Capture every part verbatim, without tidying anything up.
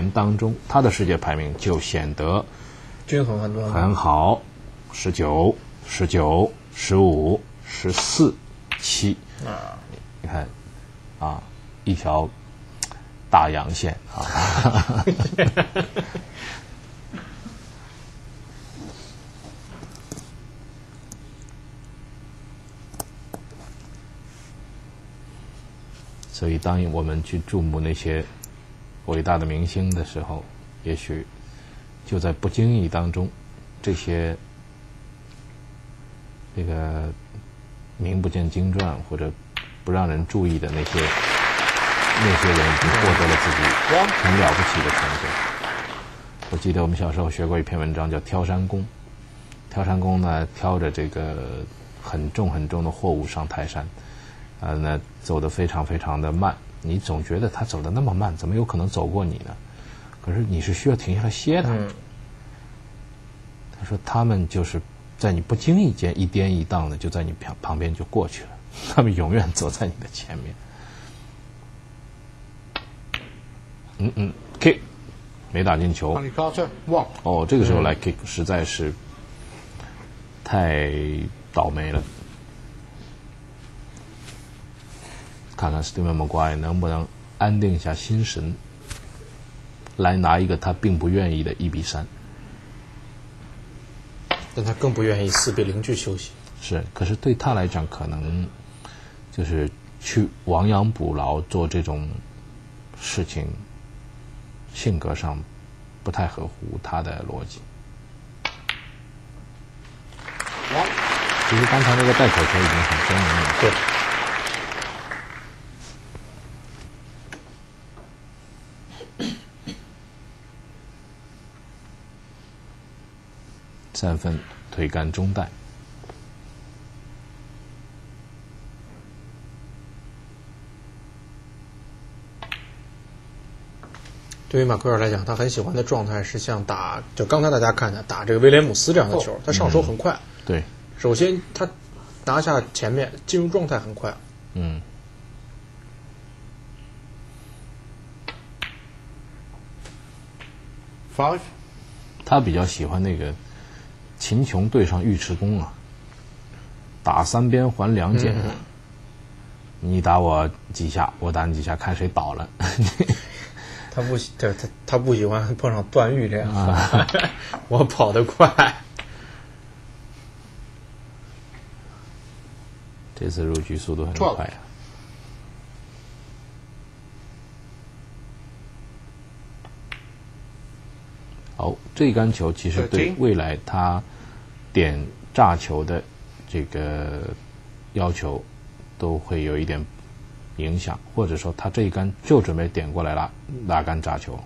年当中，他的世界排名就显得均衡很多， 很好，十九、十九、十五、十四、七啊，你看啊，一条大阳线啊。所以，当我们去注目那些伟大的明星的时候，也许就在不经意当中，这些这个名不见经传或者不让人注意的那些那些人，已经获得了自己很了不起的成就。我记得我们小时候学过一篇文章，叫《挑山工》。挑山工呢，挑着这个很重很重的货物上泰山。呃，那走得非常非常的慢，你总觉得他走得那么慢，怎么有可能走过你呢？可是你是需要停下来歇的。嗯、他说他们就是在你不经意间一颠一荡的就在你旁旁边就过去了，他们永远走在你的前面。嗯嗯 ，kick 没打进球。哦，这个时候来 kick 实在是太倒霉了。看看 Steven Maguire 能不能安定下心神，来拿一个他并不愿意的一比三。 但他更不愿意四比零去休息。 是，可是对他来讲，可能就是去亡羊补牢做这种事情，性格上不太合乎他的逻辑。其实刚才那个带口球已经很鲜明了。 对。 三分推杆中带。 对于马奎尔来讲，他很喜欢的状态是像打，就刚才大家看的打这个威廉姆斯这样的球，他上手很快。 嗯、对， 首先他拿下前面，进入状态很快。 嗯。 Five， 他比较喜欢那个秦琼对上尉迟恭啊，打三边还两减，嗯、你打我几下，我打你几下，看谁倒了。 他不喜，他他他不喜欢碰上段誉这样，啊、我跑得快。 这次入局速度很快呀、啊。好，这杆球其实对未来他点炸球的这个要求都会有一点影响，或者说他这一杆就准备点过来拉拉杆炸球。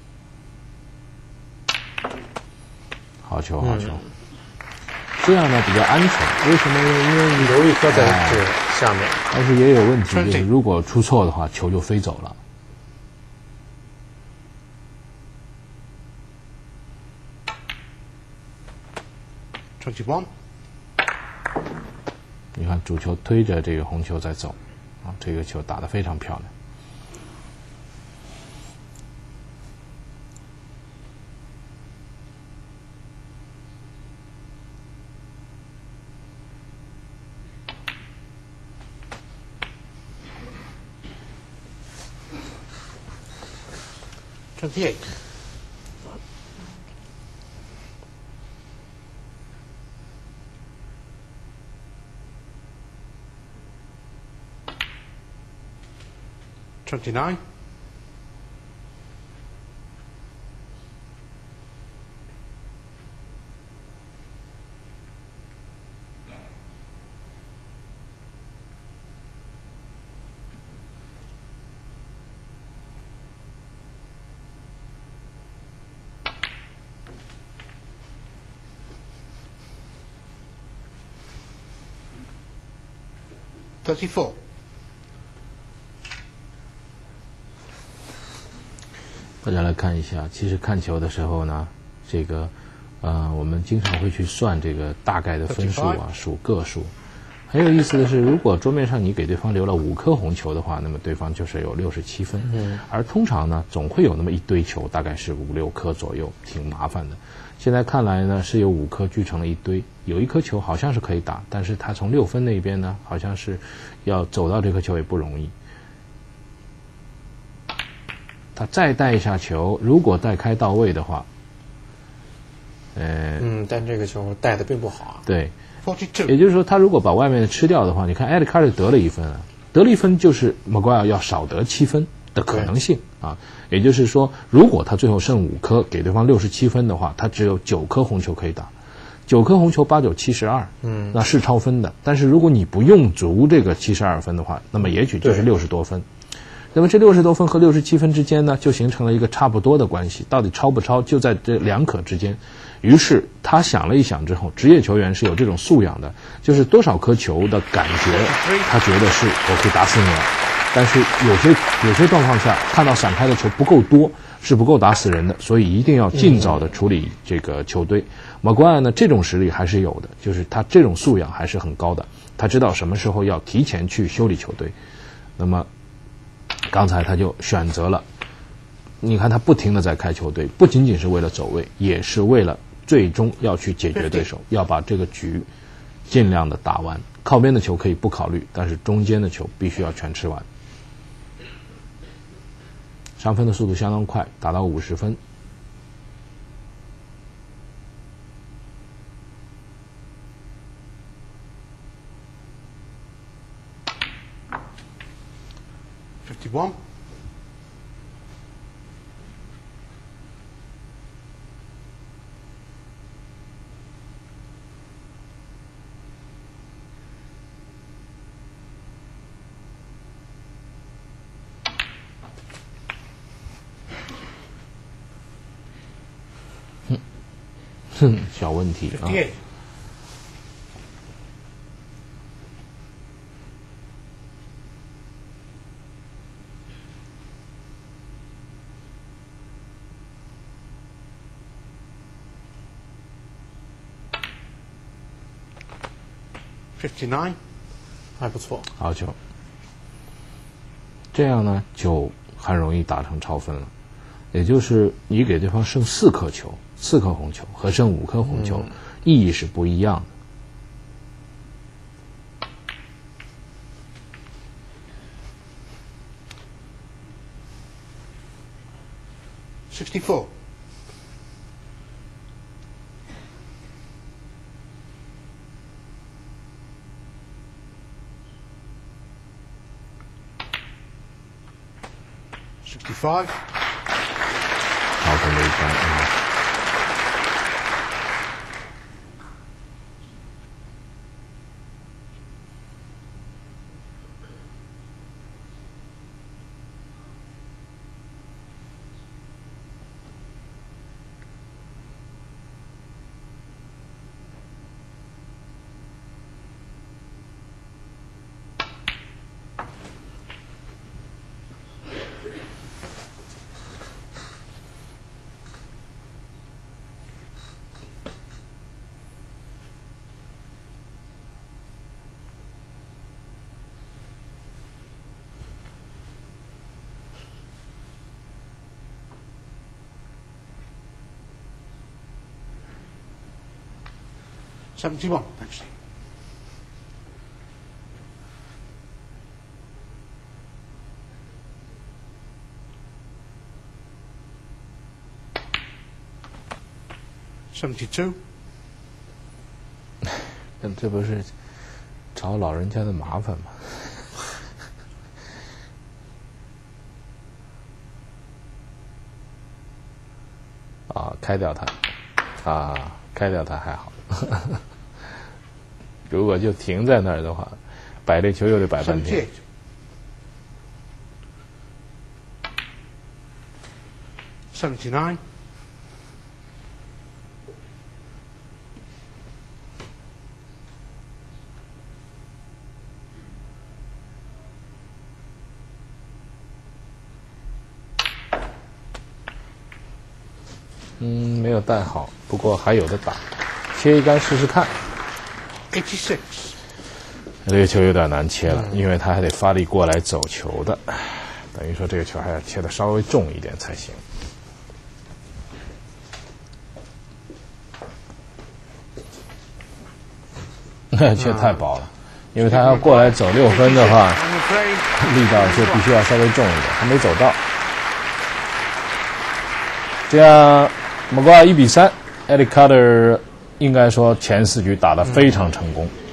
好球，好球。嗯、这样呢比较安全，为什么？因为你留一颗在这下面， 但是也有问题，就是如果出错的话，球就飞走了。你看主球推着这个红球在走，啊，这个球打得非常漂亮。 twenty-eight。twenty-nine。thirty-four。 大家来看一下，其实看球的时候呢，这个呃，我们经常会去算这个大概的分数啊，数个数很有意思的是，如果桌面上你给对方留了五颗红球的话，那么对方就是有六十七分。嗯，而通常呢，总会有那么一堆球，大概是五六颗左右，挺麻烦的。现在看来呢，是有五颗聚成了一堆，有一颗球好像是可以打，但是他从六分那边呢，好像是要走到这颗球也不容易。他再带一下球，如果带开到位的话，呃， 嗯，但这个球带的并不好啊。 对。也就是说，他如果把外面的吃掉的话，你看 Ed Carter 得了一分啊，得了一分就是 Maguire 要少得七分的可能性啊。也就是说，如果他最后剩五颗，给对方六十七分的话，他只有九颗红球可以打，九颗红球八九七十二，嗯，那是超分的。但是如果你不用足这个七十二分的话，那么也许就是六十多分。那么这六十多分和六十七分之间呢，就形成了一个差不多的关系，到底超不超，就在这两可之间。于是他想了一想之后，职业球员是有这种素养的，就是多少颗球的感觉，他觉得是我可以打死你了。但是有些有些状况下，看到闪开的球不够多，是不够打死人的，所以一定要尽早的处理这个球队。马奎尔呢，这种实力还是有的，就是他这种素养还是很高的，他知道什么时候要提前去修理球队。那么刚才他就选择了，你看他不停的在开球队，不仅仅是为了走位，也是为了最终要去解决对手，要把这个局尽量的打完。靠边的球可以不考虑，但是中间的球必须要全吃完。上分的速度相当快，达到五十分。 fifty-one. Hmm. 小问题啊。 fifty-nine. 还不错， 好球。这样呢，就很容易打成超分了。也就是你给对方剩四颗球，四颗红球和剩五颗红球，嗯、意义是不一样的。 sixty-four. sixty-five. 超分的一分啊。 seventy-one, actually. seventy-two. 那这不是找老人家的麻烦吗？啊，开掉它，啊，开掉它还好。如果就停在那儿的话，摆这球又得摆半天。 seventy-nine. 嗯，没有带好，不过还有的打，切一杆试试看。 eighty-six. 这个球有点难切了，因为他还得发力过来走球的，等于说这个球还要切的稍微重一点才行。切太薄了，因为他要过来走六分的话，力道就必须要稍微重一点，还没走到。这样，马瓜一比三 ，Eddie Carter 应该说前四局打得非常成功。嗯